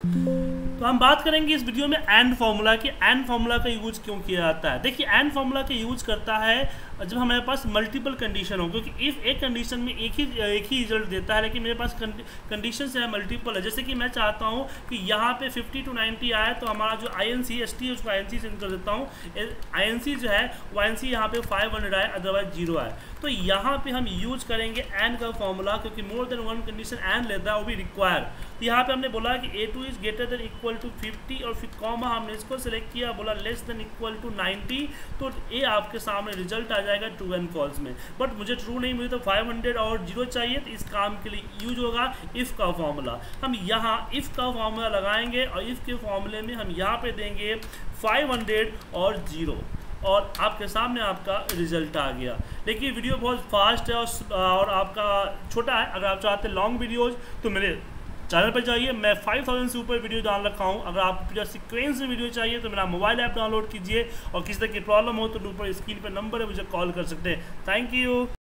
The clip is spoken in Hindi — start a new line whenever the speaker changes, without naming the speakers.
तो हम बात करेंगे इस वीडियो में एंड फार्मूला की। एंड फार्मूला का यूज क्यों किया जाता है। देखिए, एंड फार्मूला का यूज करता है जब हमारे पास मल्टीपल कंडीशन हो, क्योंकि इफ एक कंडीशन में एक ही रिजल्ट देता है, लेकिन मेरे पास कंडीशन है मल्टीपल है। जैसे कि मैं चाहता हूं कि यहाँ पे 50 to 90 आए, तो हमारा जो INC ST है उसको INC चेंज कर देता हूँ। INC जो है वो INC यहाँ पे 500 आए, अदरवाइज 0 आए। तो यहाँ पे हम यूज करेंगे एंड का फॉर्मूला, क्योंकि more than one condition and लेता है, वो भी रिक्वायर। तो यहाँ पे हमने बोला कि A2 is greater than equal to 50 और फिर कॉमा हमने इसको सेलेक्ट किया, बोला लेस देन इक्वल टू 90। तो ये आपके सामने रिजल्ट आ जाएगा ट्रू एंड फॉल्स में। बट मुझे ट्रू नहीं, मुझे तो 500 और 0 चाहिए। तो इस काम के लिए यूज होगा इफ़ का फॉर्मूला। हम यहाँ इफ़ का फॉर्मूला लगाएंगे और इफ़ के फॉर्मूले में हम यहाँ पे देंगे 500 और 0 और आपके सामने आपका रिजल्ट आ गया। देखिए, वीडियो बहुत फास्ट है और आपका छोटा है। अगर आप चाहते हैं लॉन्ग वीडियोज़ तो मेरे चैनल पर जाइए। मैं 5000 से ऊपर वीडियो डाल रखा हूँ। अगर आपको पूरा सीक्वेंस में वीडियो चाहिए तो मेरा मोबाइल ऐप डाउनलोड कीजिए, और किसी तरह की प्रॉब्लम हो तो ऊपर स्क्रीन पर नंबर है, मुझे कॉल कर सकते हैं। Thank you.